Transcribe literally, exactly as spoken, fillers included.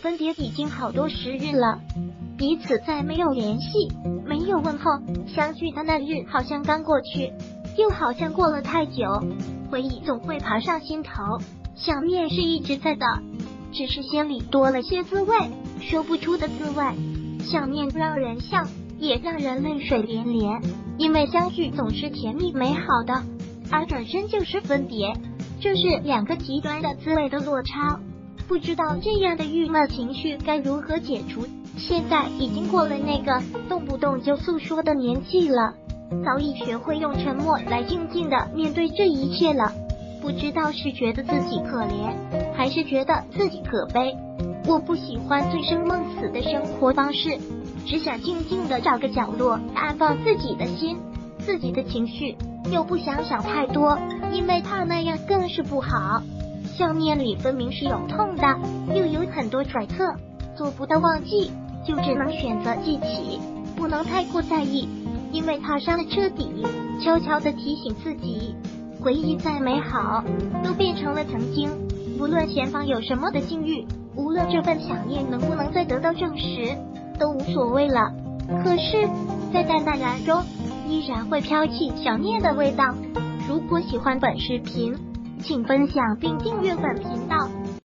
分别已经好多时日了，彼此再没有联系，没有问候，相聚的那日好像刚过去，又好像过了太久，回忆总会爬上心头。想念是一直在的，只是心里多了些滋味，说不出的滋味。想念让人笑，也让人泪水连连，因为相聚总是甜蜜美好的，而转身就是分别，这是两个极端的滋味的落差。不知道这样的郁闷情绪该如何解除，现在已经过了那个动不动就诉说的年纪了，早已学会用沉默来静静的面对这一切了。不知道是觉得自己可怜，还是觉得自己可悲。我不喜欢醉生梦死的生活方式，只想静静的找个角落安放自己的心，自己的情绪，又不想想太多，因为怕那样更是不好。想念里分明是有痛的，又有很多揣测，做不到忘记，就只能选择记起，不能太过在意，因为怕伤了彻底。悄悄地提醒自己，回忆再美好，都变成了曾经，无论前方有什么的境遇，无论这份想念能不能再得到证实，都无所谓了。可是在淡淡然中，依然会飘起想念的味道。如果喜欢本视频，请分享并订阅本频道。